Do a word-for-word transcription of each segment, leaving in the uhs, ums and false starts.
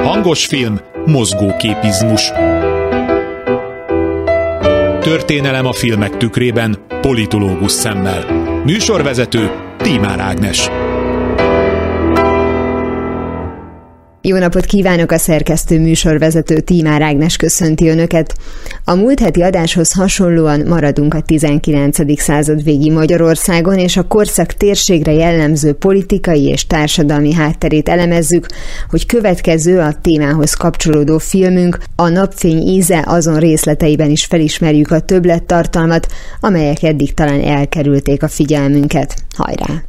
Hangos film, mozgóképizmus. Történelem a filmek tükrében, politológus szemmel. Műsorvezető Tímár Ágnes. Jó napot kívánok, a szerkesztő műsorvezető Tímár Ágnes köszönti Önöket. A múlt heti adáshoz hasonlóan maradunk a tizenkilencedik század végi Magyarországon, és a korszak térségre jellemző politikai és társadalmi hátterét elemezzük, hogy következő a témához kapcsolódó filmünk, a Napfény íze azon részleteiben is felismerjük a többlettartalmat, amelyek eddig talán elkerülték a figyelmünket. Hajrá!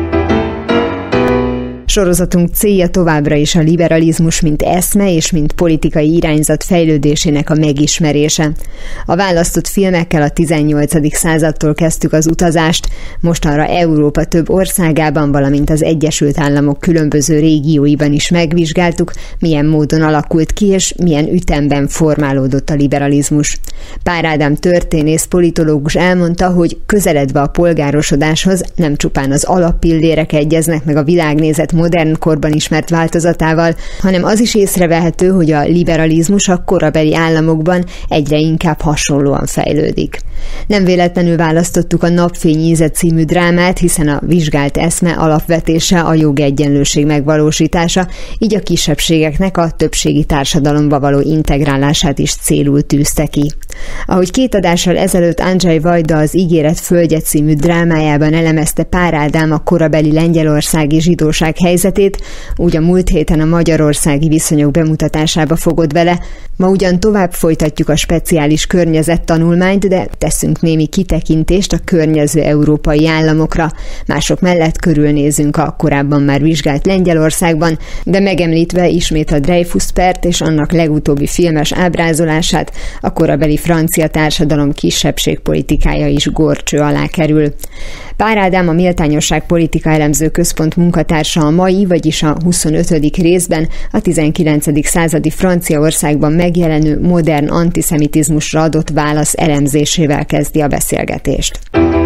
Sorozatunk célja továbbra is a liberalizmus, mint eszme és mint politikai irányzat fejlődésének a megismerése. A választott filmekkel a tizennyolcadik századtól kezdtük az utazást, mostanra Európa több országában, valamint az Egyesült Államok különböző régióiban is megvizsgáltuk, milyen módon alakult ki és milyen ütemben formálódott a liberalizmus. Pár Ádám történész, politológus elmondta, hogy közeledve a polgárosodáshoz nem csupán az alappillérek egyeznek meg a világnézet modern korban ismert változatával, hanem az is észrevehető, hogy a liberalizmus a korabeli államokban egyre inkább hasonlóan fejlődik. Nem véletlenül választottuk a Napfény íze című drámát, hiszen a vizsgált eszme alapvetése a jogegyenlőség megvalósítása, így a kisebbségeknek a többségi társadalomba való integrálását is célul tűzte ki. Ahogy két adással ezelőtt Andrzej Wajda az Ígéret földje című drámájában elemezte Pár Ádám a korabeli lengyelországi zsidóság helyzetét, úgy a múlt héten a magyarországi viszonyok bemutatásába fogod vele. Ma ugyan tovább folytatjuk a speciális környezettanulmányt, de teszünk némi kitekintést a környező európai államokra. Mások mellett körülnézünk a korábban már vizsgált Lengyelországban, de megemlítve ismét a Dreyfus-pert és annak legutóbbi filmes ábrázolását, a korabeli francia társadalom kisebbségpolitikája is górcső alá kerül. Pár Ádám, a Méltányosság Politika Elemző Központ munkatársa a mai, vagyis a huszonötödik részben a tizenkilencedik századi Franciaországban megjelenő modern antiszemitizmusra adott válasz elemzésével kezdi a beszélgetést.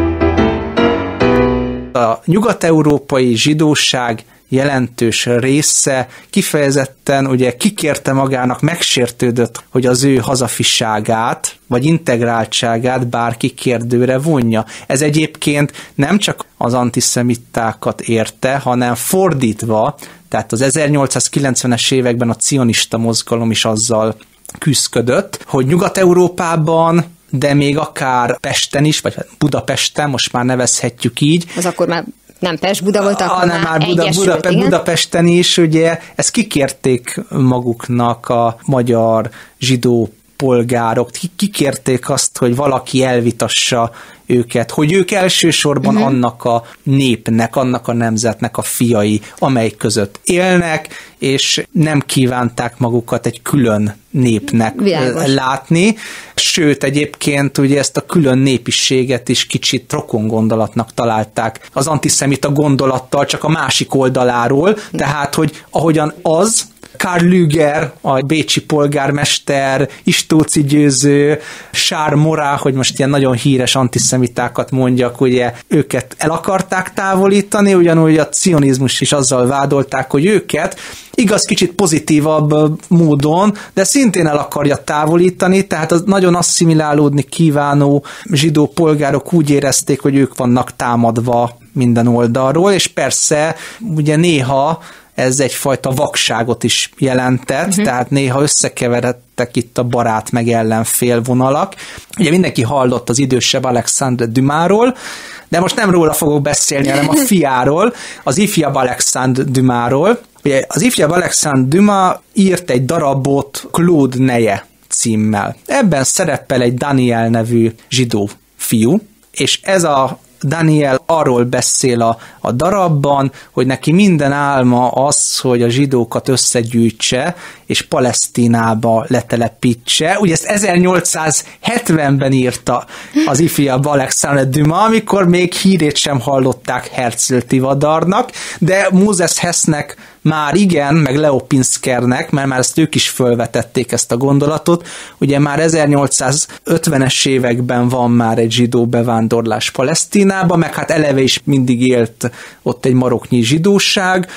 A nyugat-európai zsidóság jelentős része kifejezetten ugye kikérte magának, megsértődött, hogy az ő hazafiságát vagy integráltságát bárki kérdőre vonja. Ez egyébként nem csak az antiszemitákat érte, hanem fordítva, tehát az ezernyolcszázkilencvenes években a cionista mozgalom is azzal küszködött, hogy Nyugat-Európában, de még akár Pesten is, vagy Budapesten, most már nevezhetjük így. Az akkor már nem Pest-Buda volt, akkor hanem már Buda, Buda, Buda, Budapesten is, ugye, ezt kikérték maguknak a magyar zsidó polgárok, kikérték azt, hogy valaki elvitassa őket, hogy ők elsősorban uh-huh. annak a népnek, annak a nemzetnek a fiai, amely között élnek, és nem kívánták magukat egy külön népnek Világos. látni. Sőt, egyébként ugye ezt a külön népiséget is kicsit rokon gondolatnak találták az antiszemita gondolattal, csak a másik oldaláról, tehát, hogy ahogyan az Karl Lüger, a bécsi polgármester, Istóci Győző, Charles Maurras, hogy most ilyen nagyon híres antiszemitákat mondjak, ugye őket el akarták távolítani, ugyanúgy a cionizmus is azzal vádolták, hogy őket, igaz, kicsit pozitívabb módon, de szintén el akarja távolítani, tehát az nagyon asszimilálódni kívánó zsidó polgárok úgy érezték, hogy ők vannak támadva minden oldalról, és persze ugye néha ez egyfajta vakságot is jelentett, uh-huh. tehát néha összekeveredtek itt a barát meg ellenfél vonalak. Ugye mindenki hallott az idősebb Alexandre Dumasról, de most nem róla fogok beszélni, hanem a fiáról, az ifjabb Alexandre Dumasról. Ugye az ifjabb Alexandre Dumas írt egy darabot Claude Neje címmel. Ebben szerepel egy Daniel nevű zsidó fiú, és ez a Daniel arról beszél a, a darabban, hogy neki minden álma az, hogy a zsidókat összegyűjtse, és Palesztinába letelepítse. Ugye ezt ezernyolcszázhetvenben írta az ifjabb Alexandre Dumas, amikor még hírét sem hallották Herzl Tivadarnak, de Moses Hessnek már igen, meg Leo Pinskernek, mert már ezt ők is fölvetették ezt a gondolatot, ugye már ezernyolcszázötvenes években van már egy zsidó bevándorlás Palesztinába, meg hát eleve is mindig élt ott egy maroknyi zsidóság.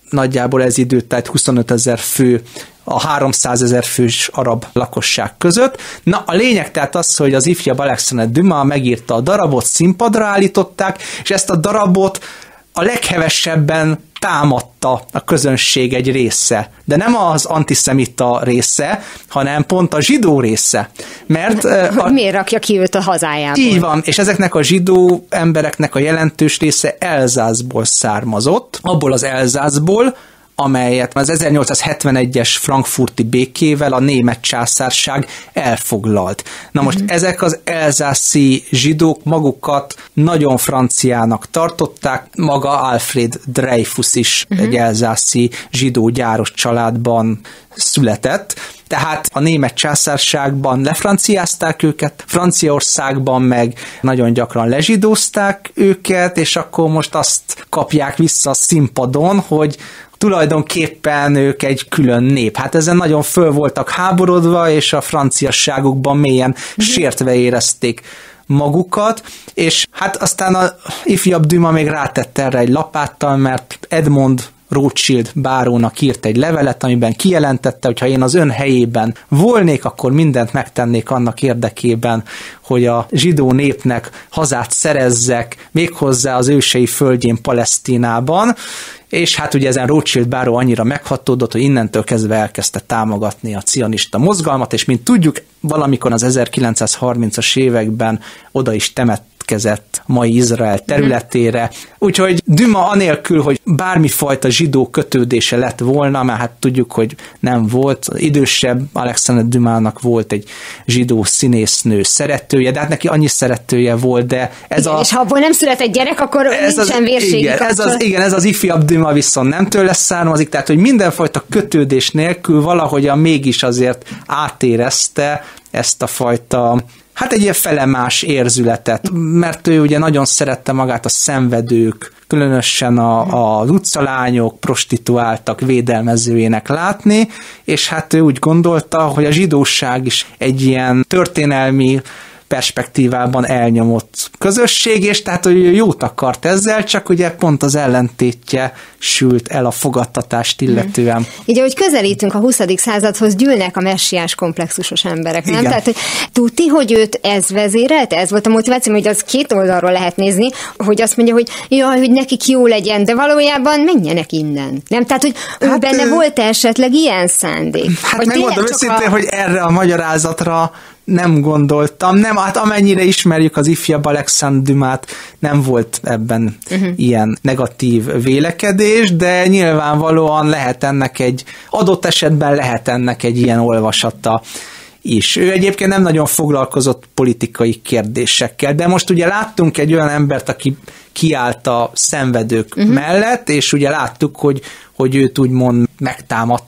nagyjából ez idő, tehát huszonötezer fő a háromszázezer fős arab lakosság között. Na, a lényeg tehát az, hogy az ifjabb Alexandre Dumas megírta a darabot, színpadra állították, és ezt a darabot a leghevesebben támadta a közönség egy része. De nem az antiszemita része, hanem pont a zsidó része. Mert a... miért rakja ki őt a hazájából? Így van, és ezeknek a zsidó embereknek a jelentős része Elzászból származott, abból az Elzászból, amelyet az ezernyolcszázhetvenegyes frankfurti békével a német császárság elfoglalt. Na most uh-huh. ezek az elzászi zsidók magukat nagyon franciának tartották, maga Alfred Dreyfus is uh-huh. egy elzászi zsidó gyáros családban született, tehát a német császárságban lefranciázták őket, Franciaországban meg nagyon gyakran lezsidózták őket, és akkor most azt kapják vissza a színpadon, hogy tulajdonképpen ők egy külön nép. Hát ezen nagyon föl voltak háborodva, és a franciasságukban mélyen sértve érezték magukat, és hát aztán a ifjabb Dumas még rátette erre egy lapáttal, mert Edmond Rothschild bárónak írt egy levelet, amiben kijelentette, hogy ha én az ön helyében volnék, akkor mindent megtennék annak érdekében, hogy a zsidó népnek hazát szerezzek, méghozzá az ősei földjén, Palesztinában, és hát ugye ezen Rothschild báró annyira meghatódott, hogy innentől kezdve elkezdte támogatni a cionista mozgalmat, és mint tudjuk, valamikor az ezerkilencszázharmincas években oda is temetkezett mai Izrael területére. Úgyhogy Dumas anélkül, hogy bármifajta zsidó kötődése lett volna, mert hát tudjuk, hogy nem volt, idősebb Alexandre Dumasnak volt egy zsidó színésznő szeretője, de hát neki annyi szeretője volt, de ez igen, a... és ha abból nem született gyerek, akkor nincsen vérségi igen, ez az, igen, ez az ifjabb Dumas viszont nem tőle származik, tehát hogy mindenfajta kötődés nélkül valahogyan mégis azért átérezte ezt a fajta, hát egy ilyen felemás érzületet, mert ő ugye nagyon szerette magát a szenvedők, különösen a, az utcalányok, prostituáltak védelmezőjének látni, és hát ő úgy gondolta, hogy a zsidóság is egy ilyen történelmi perspektívában elnyomott közösség, és tehát, hogy jót akart ezzel, csak ugye pont az ellentétje sült el a fogadtatást illetően. Hmm. Így, ahogy közelítünk a huszadik századhoz, gyűlnek a messiás komplexusos emberek, nem? Igen. Tehát, hogy tudti, hogy őt ez vezérelte? Ez volt a motiváció, hogy az két oldalról lehet nézni, hogy azt mondja, hogy jaj, hogy nekik jó legyen, de valójában menjenek innen. Nem? Tehát, hogy hát, ő benne ő... volt esetleg ilyen szándék? Hát megmondom őszintén, a... hogy erre a magyarázatra nem gondoltam, nem, hát amennyire ismerjük az ifjabb Alexandre Dumast, nem volt ebben uh-huh. ilyen negatív vélekedés, de nyilvánvalóan lehet ennek egy, adott esetben lehet ennek egy ilyen olvasata is. Ő egyébként nem nagyon foglalkozott politikai kérdésekkel, de most ugye láttunk egy olyan embert, aki kiállt a szenvedők uh-huh. mellett, és ugye láttuk, hogy, hogy őt úgymond megtámadt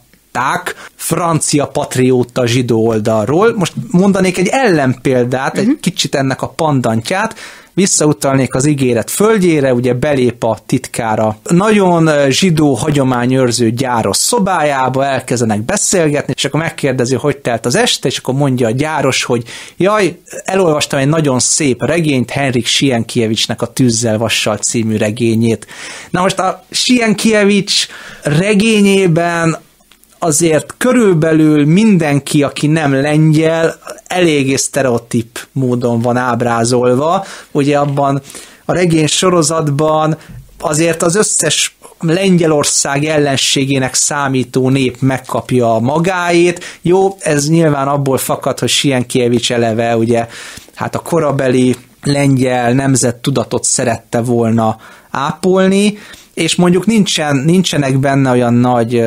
francia patrióta zsidó oldalról. Most mondanék egy ellenpéldát, uh-huh. egy kicsit ennek a pandantját, visszautalnék az ígéret földjére, ugye belép a titkára nagyon zsidó hagyományőrző gyáros szobájába, elkezdenek beszélgetni, és akkor megkérdezi, hogy telt az este, és akkor mondja a gyáros, hogy jaj, elolvastam egy nagyon szép regényt, Henrik Sienkiewicznek a Tűzzel vassal című regényét. Na most a Sienkiewicz regényében azért körülbelül mindenki, aki nem lengyel, eléggé sztereotíp módon van ábrázolva. Ugye abban a regény sorozatban azért az összes Lengyelország ellenségének számító nép megkapja a magáét. Jó, ez nyilván abból fakad, hogy Sienkiewicz eleve ugye hát a korabeli lengyel nemzettudatot szerette volna ápolni, és mondjuk nincsen, nincsenek benne olyan nagy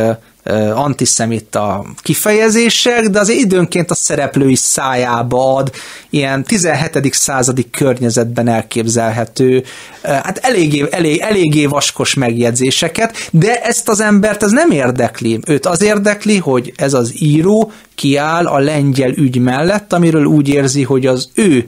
antiszemita kifejezések, de azért időnként a szereplői szájába ad ilyen tizenhetedik századi környezetben elképzelhető, hát eléggé, elég, eléggé vaskos megjegyzéseket, de ezt az embert ez nem érdekli. Őt az érdekli, hogy ez az író kiáll a lengyel ügy mellett, amiről úgy érzi, hogy az ő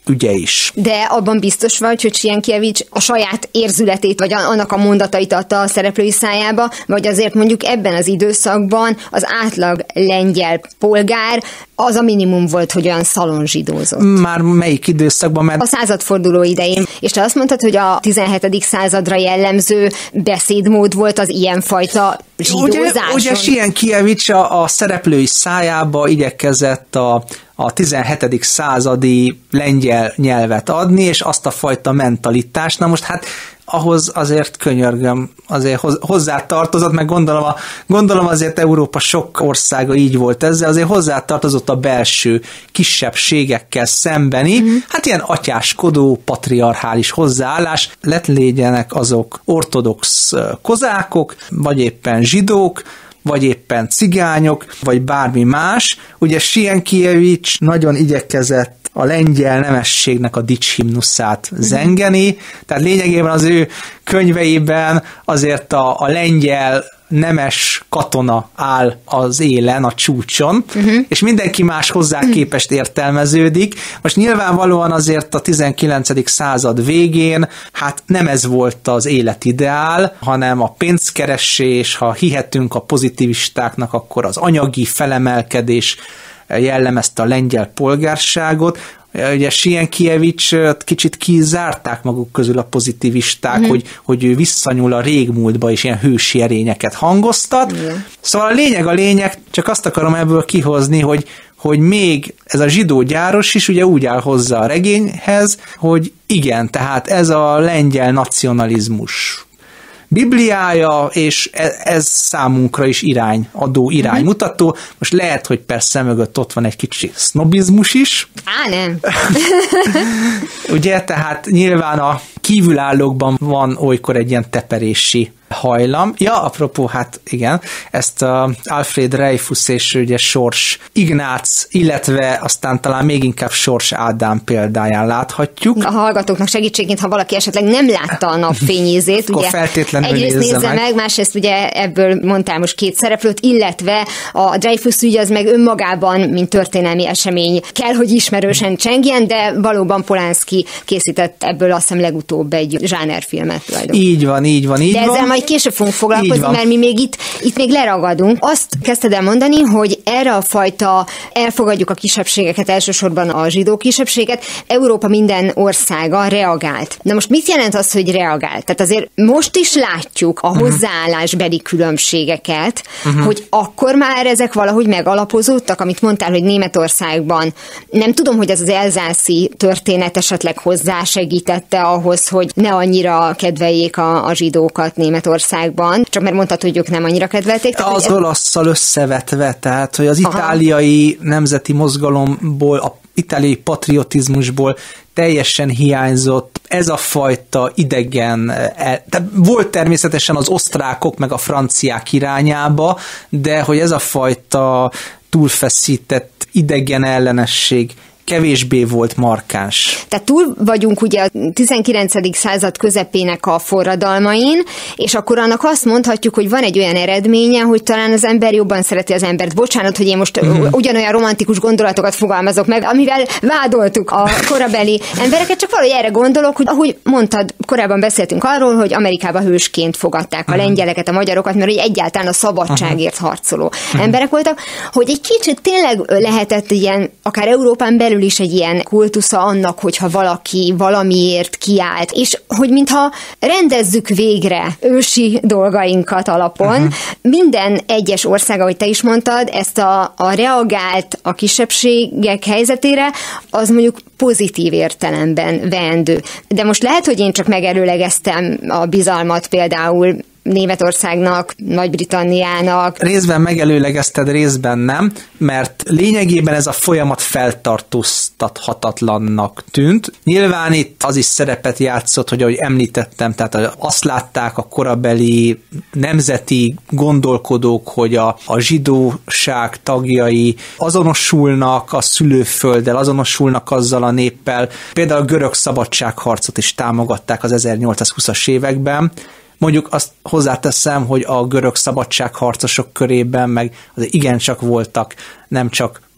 ügye is. De abban biztos vagy, hogy Sienkiewicz a saját érzületét, vagy annak a mondatait adta a szereplői szájába, vagy azért mondjuk ebben az időszakban az átlag lengyel polgár az a minimum volt, hogy olyan szalonzsidózott. Már melyik időszakban? Mert... A századforduló idején. És te azt mondtad, hogy a tizenhetedik századra jellemző beszédmód volt az ilyenfajta zsidózáson. Ugye, ugye Sienkiewicz a, a szereplői szájába igyekezett a a tizenhetedik századi lengyel nyelvet adni, és azt a fajta mentalitást. Na most hát ahhoz azért könyörgöm, azért hozzá tartozott, meg gondolom, a, gondolom azért Európa sok országa így volt ezzel, azért hozzá tartozott a belső kisebbségekkel szembeni, mm. hát ilyen atyáskodó, patriarchális hozzáállás, lett legyenek azok ortodox kozákok, vagy éppen zsidók, vagy éppen cigányok, vagy bármi más. Ugye Sienkiewicz nagyon igyekezett a lengyel nemességnek a dicshimnuszát zengeni, tehát lényegében az ő könyveiben azért a, a lengyel nemes katona áll az élen, a csúcson, uh-huh. és mindenki más hozzá képest értelmeződik. Most nyilvánvalóan azért a tizenkilencedik század végén, hát nem ez volt az életideál, hanem a pénzkeresés, ha hihetünk a pozitivistáknak, akkor az anyagi felemelkedés jellemezte a lengyel polgárságot. Ugye Sienkiewicz kicsit kizárták maguk közül a pozitivisták, mm. hogy, hogy ő visszanyúl a régmúltba, és ilyen hősi erényeket hangoztat. Mm. Szóval a lényeg a lényeg, csak azt akarom ebből kihozni, hogy, hogy még ez a zsidó gyáros is ugye úgy áll hozzá a regényhez, hogy igen, tehát ez a lengyel nacionalizmus bibliája, és ez számunkra is irányadó, iránymutató. Most lehet, hogy persze mögött ott van egy kicsi sznobizmus is. Á, nem. Ugye, tehát nyilván a kívülállókban van olykor egy ilyen teperési hajlam. Ja, apropó, hát igen, ezt a Alfred Dreyfus és ugye Sors Ignác, illetve aztán talán még inkább Sors Ádám példáján láthatjuk. A hallgatóknak segítségként, ha valaki esetleg nem látta a napfényézét, ugye feltétlenül egyrészt nézze, nézze meg. meg, másrészt ugye ebből mondtál most két szereplőt, illetve a Dreyfus ügy az meg önmagában, mint történelmi esemény kell, hogy ismerősen csengjen, de valóban Polanski készített ebből azt hiszem legutóbb egy zsánerfilmet tulajdonképpen. Így van, így van, így de van. Majd később fogunk foglalkozni, mert mi még itt, itt még leragadunk. Azt kezdted el mondani, hogy erre a fajta elfogadjuk a kisebbségeket, elsősorban a zsidó kisebbséget, Európa minden országa reagált. Na most mit jelent az, hogy reagált? Tehát azért most is látjuk a hozzáállásbeli különbségeket, uh-huh. hogy akkor már ezek valahogy megalapozódtak, amit mondtál, hogy Németországban. Nem tudom, hogy ez az elzászi történet esetleg hozzásegítette ahhoz, hogy ne annyira kedveljék a, a zsidókat Németországban, csak mert mondtad, hogy ők nem annyira kedvelték. Tehát, az olaszszal összevetve, tehát, hogy az Aha. itáliai nemzeti mozgalomból, a itáliai patriotizmusból teljesen hiányzott ez a fajta idegen, tehát volt természetesen az osztrákok meg a franciák irányába, de hogy ez a fajta túlfeszített idegen ellenesség kevésbé volt markáns. Tehát túl vagyunk ugye a tizenkilencedik század közepének a forradalmain, és akkor annak azt mondhatjuk, hogy van egy olyan eredménye, hogy talán az ember jobban szereti az embert. Bocsánat, hogy én most uh-huh. ugyanolyan romantikus gondolatokat fogalmazok meg, amivel vádoltuk a korabeli embereket, csak valahogy erre gondolok, hogy ahogy mondtad, korábban beszéltünk arról, hogy Amerikában hősként fogadták a uh-huh. lengyeleket, a magyarokat, mert hogy egyáltalán a szabadságért uh-huh. harcoló uh-huh. emberek voltak, hogy egy kicsit tényleg lehetett ilyen, akár Európán belül is egy ilyen kultusza annak, hogyha valaki valamiért kiállt, és hogy mintha rendezzük végre ősi dolgainkat alapon. Uh-huh. Minden egyes ország, ahogy te is mondtad, ezt a, a reagált a kisebbségek helyzetére, az mondjuk pozitív értelemben veendő. De most lehet, hogy én csak megelőlegeztem a bizalmat például Németországnak, Nagy-Britanniának. Részben megelőlegezted, részben nem, mert lényegében ez a folyamat feltartóztathatatlannak tűnt. Nyilván itt az is szerepet játszott, hogy ahogy említettem, tehát azt látták a korabeli nemzeti gondolkodók, hogy a, a zsidóság tagjai azonosulnak a szülőfölddel, azonosulnak azzal a néppel. Például a görög szabadságharcot is támogatták az ezernyolcszázhúszas években. Mondjuk azt hozzáteszem, hogy a görög szabadságharcosok körében meg azért igencsak voltak nem csak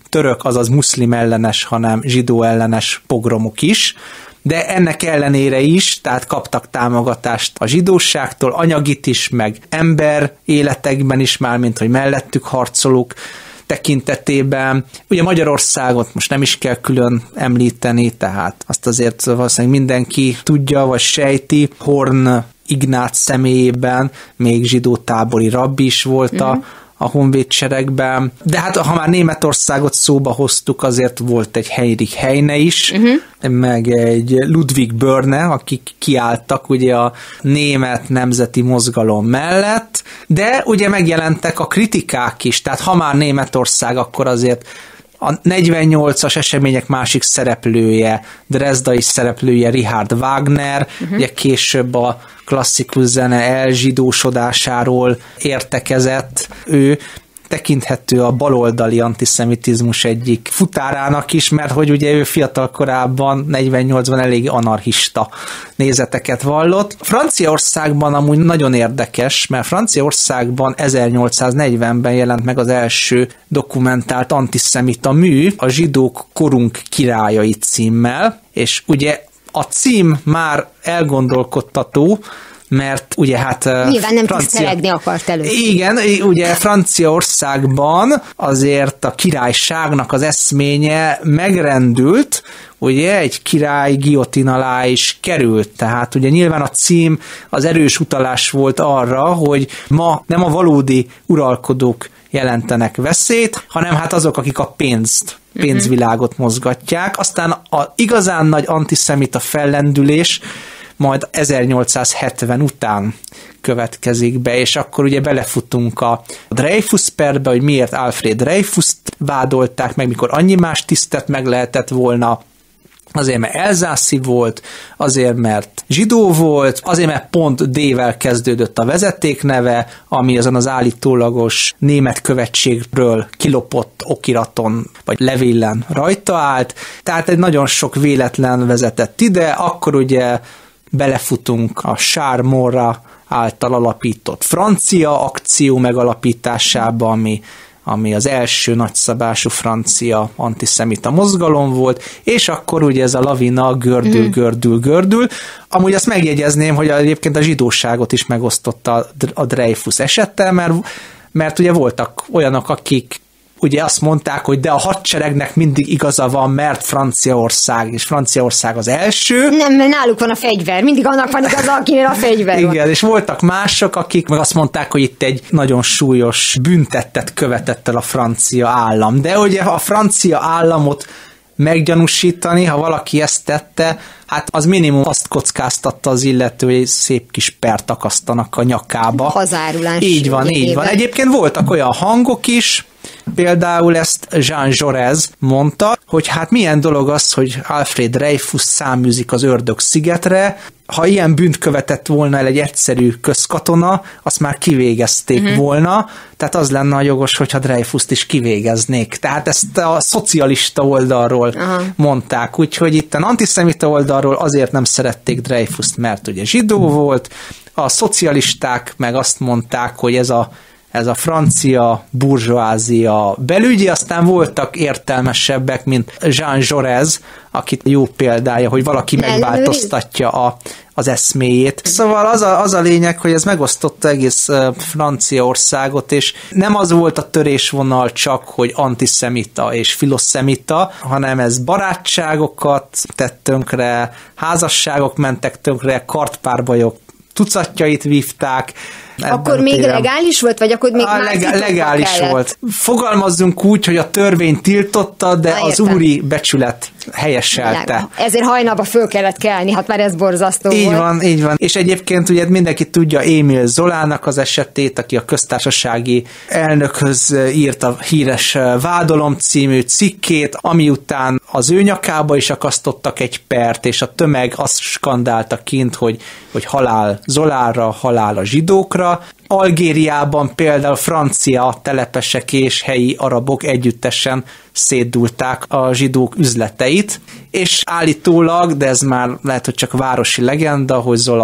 török, azaz muszlim ellenes, hanem zsidó ellenes pogromok is, de ennek ellenére is, tehát kaptak támogatást a zsidóságtól, anyagit is, meg ember életekben is már, mint hogy mellettük harcolók tekintetében. Ugye Magyarországot most nem is kell külön említeni, tehát azt azért valószínűleg mindenki tudja, vagy sejti. Horn Ignác személyében még zsidó tábori rabbi is volt mm-hmm. a a honvédseregben. De hát ha már Németországot szóba hoztuk, azért volt egy Heinrich Heine is, uh-huh. meg egy Ludwig Börne, akik kiálltak ugye a német nemzeti mozgalom mellett, de ugye megjelentek a kritikák is, tehát ha már Németország, akkor azért a negyvennyolcas események másik szereplője, Dresdai szereplője Richard Wagner, uh-huh. ugye később a klasszikus zene elzsidósodásáról értekezett ő, tekinthető a baloldali antiszemitizmus egyik futárának is, mert hogy ugye ő fiatal korában, negyvennyolcban elég anarchista nézeteket vallott. Franciaországban amúgy nagyon érdekes, mert Franciaországban ezernyolcszáznegyvenben jelent meg az első dokumentált antiszemita mű, a Zsidók korunk királyai címmel, és ugye a cím már elgondolkodtató, mert ugye hát... Nyilván nem Francia... tisztelegni akart előtt. Igen, ugye Franciaországban azért a királyságnak az eszménye megrendült, ugye egy király guillotine alá is került, tehát ugye nyilván a cím az erős utalás volt arra, hogy ma nem a valódi uralkodók jelentenek veszélyt, hanem hát azok, akik a pénzt, pénzvilágot mozgatják. Aztán a igazán nagy antiszemita fellendülés majd ezernyolcszázhetven után következik be, és akkor ugye belefutunk a Dreyfus perbe, hogy miért Alfred Dreyfust vádolták meg, mikor annyi más tisztet meg lehetett volna, azért, mert elzászi volt, azért, mert zsidó volt, azért, mert pont D-vel kezdődött a vezetékneve, ami azon az állítólagos német követségről kilopott okiraton, vagy levélen rajta állt, tehát egy nagyon sok véletlen vezetett ide, akkor ugye belefutunk a Charles Maurras által alapított francia akció megalapításába, ami, ami az első nagyszabású francia antiszemita mozgalom volt, és akkor ugye ez a lavina gördül, mm. gördül, gördül. Amúgy azt megjegyezném, hogy egyébként a zsidóságot is megosztotta a Dreyfus esettel, mert, mert ugye voltak olyanok, akik ugye azt mondták, hogy de a hadseregnek mindig igaza van, mert Franciaország, és Franciaország az első. Nem, mert náluk van a fegyver, mindig annak van igaza, akinél a fegyver van. Igen, és voltak mások, akik meg azt mondták, hogy itt egy nagyon súlyos büntettet követett el a francia állam. De ugye a francia államot meggyanúsítani, ha valaki ezt tette, hát az minimum azt kockáztatta az illető, hogy egy szép kis pert akasztanak a nyakába. Hazárulás. Így van, így van. Egyébként voltak olyan hangok is, például ezt Jean Jaurès mondta, hogy hát milyen dolog az, hogy Alfred Dreyfus száműzik az Ördög szigetre, ha ilyen bűnt követett volna el egy egyszerű közkatona, azt már kivégezték uh-huh. volna, tehát az lenne a jogos, hogyha Dreyfust is kivégeznék. Tehát ezt a szocialista oldalról uh-huh. mondták, úgyhogy itt az antiszemita oldalról azért nem szerették Dreyfust, mert ugye zsidó volt, a szocialisták meg azt mondták, hogy ez a ez a francia burzsóázia belügyi, aztán voltak értelmesebbek, mint Jean Jaurès, akit jó példája, hogy valaki megváltoztatja a, az eszméjét. Szóval az a, az a lényeg, hogy ez megosztotta egész Franciaországot, és nem az volt a törésvonal csak, hogy antiszemita és filoszemita, hanem ez barátságokat tett tönkre, házasságok mentek tönkre, kartpárbajok tucatjait vívták. Akkor még téren. Legális volt, vagy akkor még a már leg- legális kellett? volt. Fogalmazzunk úgy, hogy a törvény tiltotta, de Na, az úri becsület helyeselte. Leg- Ezért hajnalba föl kellett kelni, hát már ez borzasztó így volt. Így van, így van. És egyébként ugye mindenki tudja Émile Zolának az esetét, aki a köztársasági elnökhöz írt a híres Vádolom című cikkét, ami után az ő nyakába is akasztottak egy pert, és a tömeg azt skandálta kint, hogy, hogy halál Zolára, halál a zsidókra. Algériában például francia telepesek és helyi arabok együttesen szétdulták a zsidók üzleteit, és állítólag, de ez már lehet, hogy csak városi legenda, hogy Zola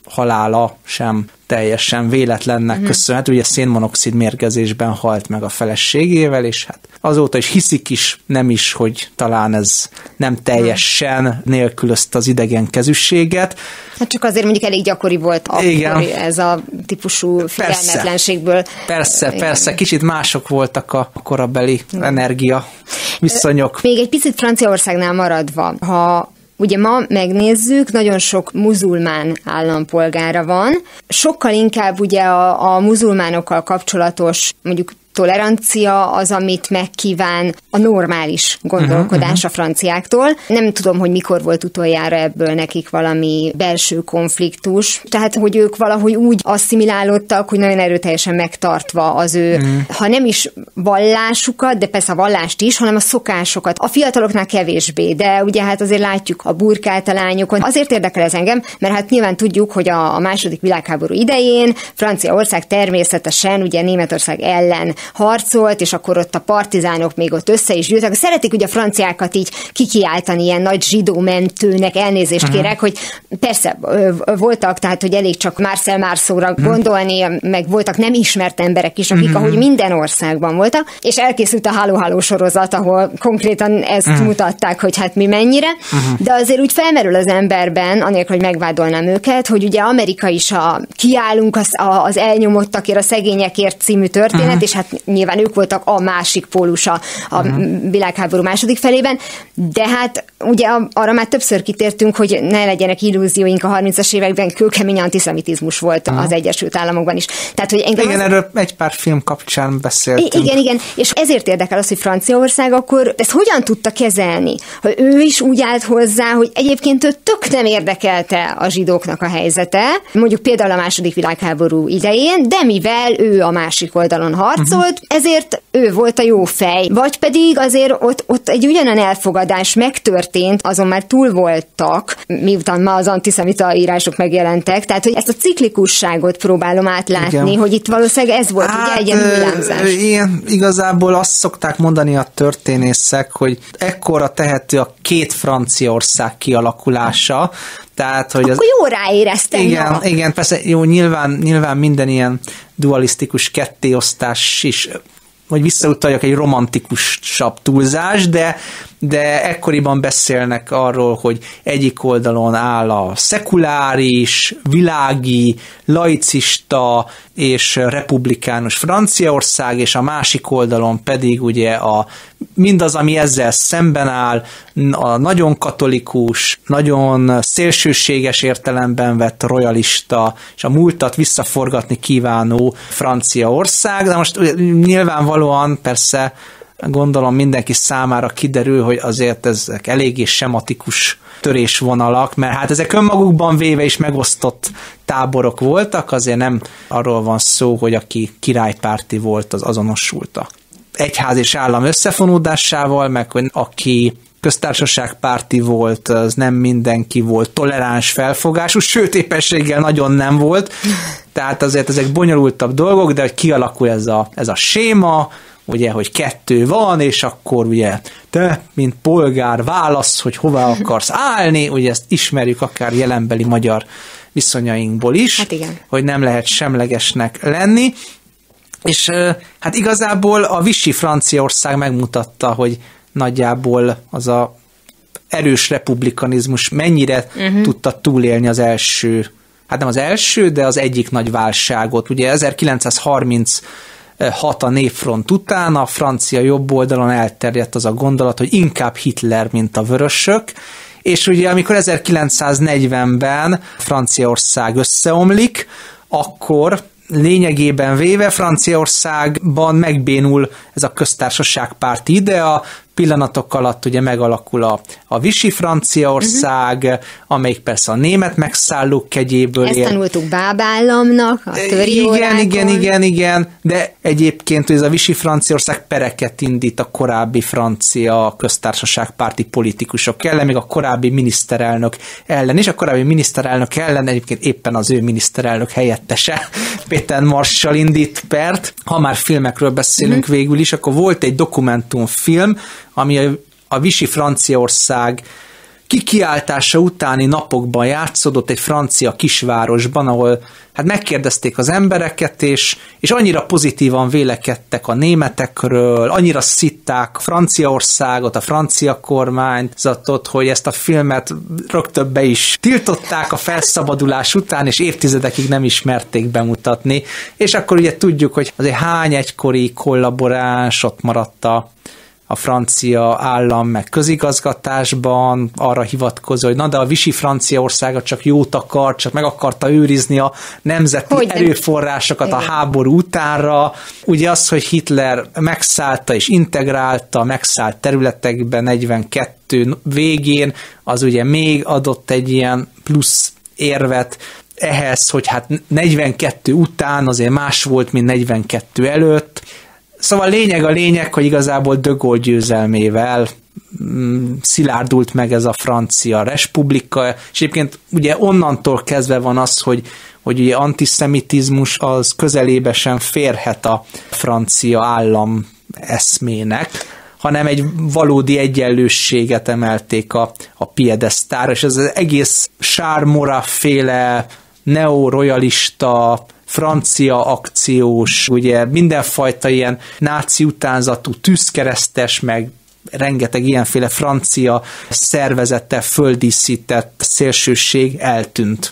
halála sem teljesen véletlennek uh-huh. köszönhető, ugye szénmonoxid mérgezésben halt meg a feleségével, és hát azóta is hiszik is, nem is, hogy talán ez nem teljesen nélkülözte az idegen kezűséget. Hát csak azért mondjuk elég gyakori volt akkor ez a típusú figyelmetlenségből. Persze, persze, persze, kicsit mások voltak a korabeli energia viszonyok. Még egy picit Franciaországnál maradva, ha ugye ma megnézzük, nagyon sok muzulmán állampolgára van, sokkal inkább ugye a, a muzulmánokkal kapcsolatos mondjuk tolerancia az, amit megkíván a normális gondolkodás uh-huh, a franciáktól. Nem tudom, hogy mikor volt utoljára ebből nekik valami belső konfliktus. Tehát, hogy ők valahogy úgy asszimilálódtak, hogy nagyon erőteljesen megtartva az ő, uh-huh. ha nem is vallásukat, de persze a vallást is, hanem a szokásokat. A fiataloknál kevésbé, de ugye hát azért látjuk a burkát a lányokon. Azért érdekel ez engem, mert hát nyilván tudjuk, hogy a, a második világháború idején Franciaország természetesen ugye Németország ellen harcolt, és akkor ott a partizánok még ott össze is gyűltek. Szeretik ugye a franciákat így kikiáltani ilyen nagy zsidó mentőnek, elnézést uh-huh. kérek, hogy persze voltak, tehát hogy elég csak Marcel Marceauxra uh-huh. gondolni, meg voltak nem ismert emberek is, akik uh-huh. ahogy minden országban voltak, és elkészült a Halló Halló sorozat, ahol konkrétan ezt uh-huh. mutatták, hogy hát mi mennyire, uh-huh. de azért úgy felmerül az emberben, anélkül, hogy megvádolnám őket, hogy ugye Amerika is a kiállunk az, az elnyomottakért, a szegényekért című történet, uh-huh. és hát nyilván ők voltak a másik pólusa a uh-huh. világháború második felében, de hát ugye arra már többször kitértünk, hogy ne legyenek illúzióink, a harmincas években kőkemény antiszemitizmus volt uh-huh. az Egyesült Államokban is. Tehát, hogy engem igen, az... erről egy pár film kapcsán beszéltünk. I- igen, igen, és ezért érdekel az, hogy Franciaország akkor ezt hogyan tudta kezelni? Ha ő is úgy állt hozzá, hogy egyébként ő tök nem érdekelte a zsidóknak a helyzete, mondjuk például a második világháború idején, de mivel ő a másik oldalon harcolt, uh-huh. ezért ő volt a jó fej. Vagy pedig azért ott, ott egy ugyanen elfogadás megtörtént, azon már túl voltak, miután már az antiszemita írások megjelentek, tehát hogy ezt a ciklikusságot próbálom átlátni, igen. hogy itt valószínűleg ez volt hát, ugye egy ilyen hullámzás. Igen, igazából azt szokták mondani a történészek, hogy ekkora tehető a két Franciaország kialakulása, tehát, hogy akkor az... jó ráéreztem. Igen, na. igen, persze, jó, nyilván, nyilván minden ilyen dualisztikus kettéosztás is, hogy visszautaljak egy romantikusabb túlzás, de, de ekkoriban beszélnek arról, hogy egyik oldalon áll a szekuláris, világi, laicista és republikánus Franciaország, és a másik oldalon pedig ugye a, mindaz, ami ezzel szemben áll, a nagyon katolikus, nagyon szélsőséges értelemben vett royalista, és a múltat visszaforgatni kívánó Franciaország, de most nyilvánvalóan persze gondolom mindenki számára kiderül, hogy azért ezek eléggé sematikus törésvonalak, mert hát ezek önmagukban véve is megosztott táborok voltak, azért nem arról van szó, hogy aki királypárti volt, az azonosulta egyház és állam összefonódásával, meg hogy aki köztársaságpárti volt, az nem mindenki volt toleráns felfogású, sőt éppenséggel nagyon nem volt, tehát azért ezek bonyolultabb dolgok, de hogy kialakul ez a, ez a séma, ugye, hogy kettő van, és akkor ugye te, mint polgár válasz, hogy hova akarsz állni, ugye ezt ismerjük akár jelenbeli magyar viszonyainkból is, hát igen. hogy nem lehet semlegesnek lenni, és hát igazából a Vichy Franciaország megmutatta, hogy nagyjából az a erős republikanizmus mennyire uh-huh. tudta túlélni az első, hát nem az első, de az egyik nagy válságot. Ugye ezerkilencszázharminchat a Népfront után a francia jobb oldalon elterjedt az a gondolat, hogy inkább Hitler, mint a vörösök, és ugye amikor ezerkilencszáznegyvenben Franciaország összeomlik, akkor lényegében véve Franciaországban megbénul ez a köztársaságpárti idea, pillanatok alatt ugye megalakul a, a Vichy Franciaország, uh-huh. amelyik persze a német megszállók kegyéből Ezt él. tanultuk bábállamnak, a töri Igen, órákon. igen, igen, igen, de egyébként ez a Vichy Franciaország pereket indít a korábbi francia köztársaságpárti politikusok ellen, még a korábbi miniszterelnök ellen, és a korábbi miniszterelnök ellen egyébként éppen az ő miniszterelnök helyettese, Péter Marshall indít pert. Ha már filmekről beszélünk uh-huh. végül is, akkor volt egy dokumentumfilm, ami a, a Vichy Franciaország kikiáltása utáni napokban játszódott egy francia kisvárosban, ahol hát megkérdezték az embereket, és, és annyira pozitívan vélekedtek a németekről, annyira szitták Franciaországot, a francia kormányzatot, hogy ezt a filmet rögtön be is tiltották a felszabadulás után, és évtizedekig nem ismerték bemutatni. És akkor ugye tudjuk, hogy azért hány egykori kollaboráns ott maradt a a francia állam meg közigazgatásban, arra hivatkozó, hogy na de a Vichy Franciaországa csak jót akart, csak meg akarta őrizni a nemzeti hogy erőforrásokat nem. a háború utánra. Ugye az, hogy Hitler megszállta és integrálta megszállt területekben negyvenkettő végén, az ugye még adott egy ilyen plusz érvet ehhez, hogy hát negyvenkettő után azért más volt, mint negyvenkettő előtt. Szóval lényeg a lényeg, hogy igazából de Gaulle győzelmével mm, szilárdult meg ez a francia respublika, és egyébként ugye onnantól kezdve van az, hogy, hogy ugye antiszemitizmus az közelébe sem férhet a francia állam eszmének, hanem egy valódi egyenlősséget emelték a, a piedesztára, és ez az egész Charles Maurras féle neoroyalista, francia akciós, ugye mindenfajta ilyen náci utánzatú, tűzkeresztes, meg rengeteg ilyenféle francia szervezettel földíszített szélsőség eltűnt.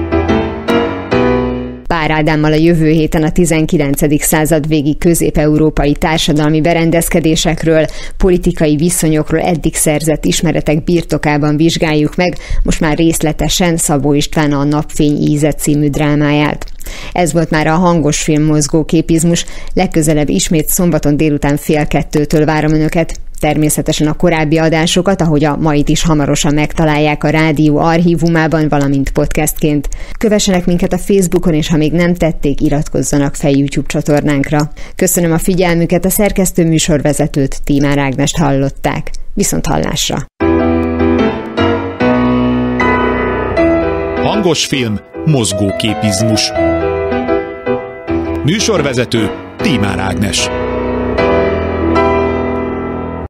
Pár Ádámmal a jövő héten a tizenkilencedik század végi közép-európai társadalmi berendezkedésekről, politikai viszonyokról eddig szerzett ismeretek birtokában vizsgáljuk meg, most már részletesen Szabó István a Napfény íze című drámáját. Ez volt már a Hangos Film mozgóképizmus, legközelebb ismét szombaton délután fél kettőtől várom Önöket. Természetesen a korábbi adásokat, ahogy a mait is hamarosan megtalálják a rádió archívumában, valamint podcastként. Kövessenek minket a Facebookon, és ha még nem tették, iratkozzanak fel YouTube csatornánkra. Köszönöm a figyelmüket, a szerkesztő műsorvezetőt, Tímár Ágnest hallották. Viszont hallásra! Hangos Film mozgóképizmus. Műsorvezető Tímár Ágnes.